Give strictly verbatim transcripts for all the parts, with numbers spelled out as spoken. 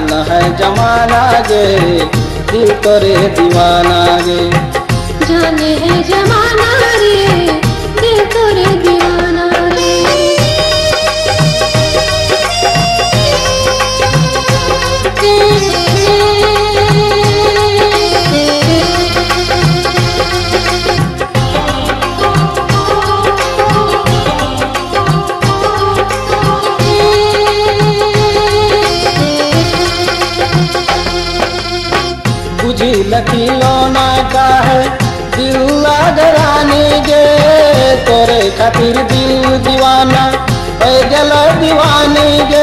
जाना है जमाना गे दिल तोरे दीवाना गे। जाने है जमाना रे दिल तोरे दीवाना रे। बुझी लखीलोना का है दिल लागरानी गे तोरे खातिर दिल दीवाना हो गल दीवानी गे।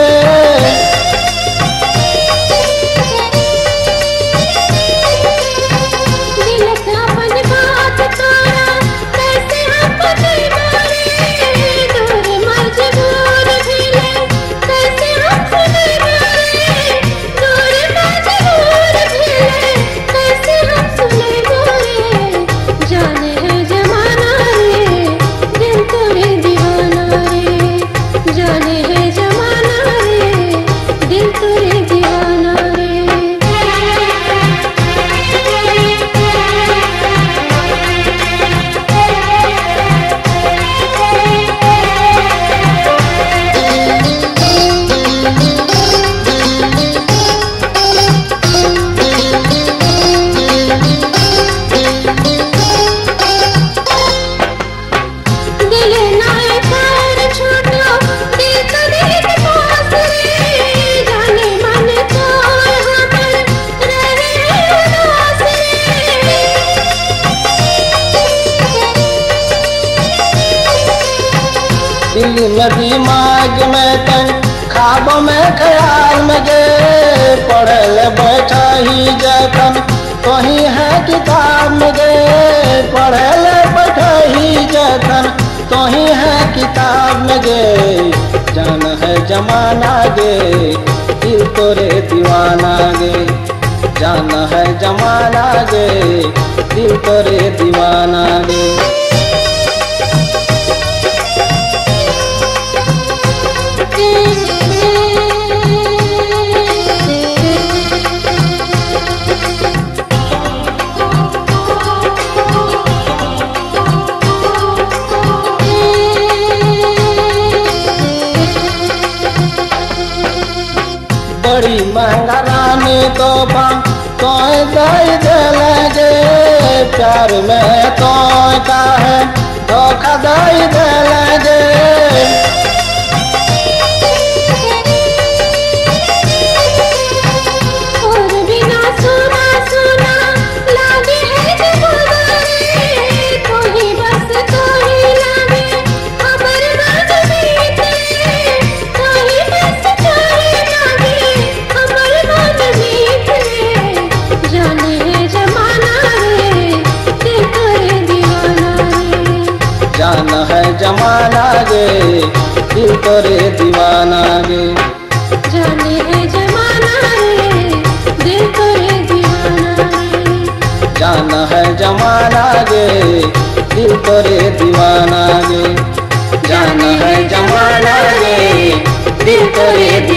दिल में दिमाग में तन ख्वाबों में ख्याल में गे पढ़ल बैठा ही जखन कहीं है किताब में गे पढ़ल बैठा ही जखन कहीं है किताब में गे। जाना है जमाना गे दिल तोरे दीवाना गे। जाना है जमाना गे दिल तोरे दीवाना गे। बड़ी महंगा रानी तो तो दे दिलगे प्यार में तो का है धोखा दे दिलगे। जाना है जमाना गे दिल तोरे दीवाना गे। जाने है जमाना रे दिल तोरे दीवाना रे। जाना है जमाना गे दिल तोरे दीवाना गे। जाना है जमाना गे दिल तोरे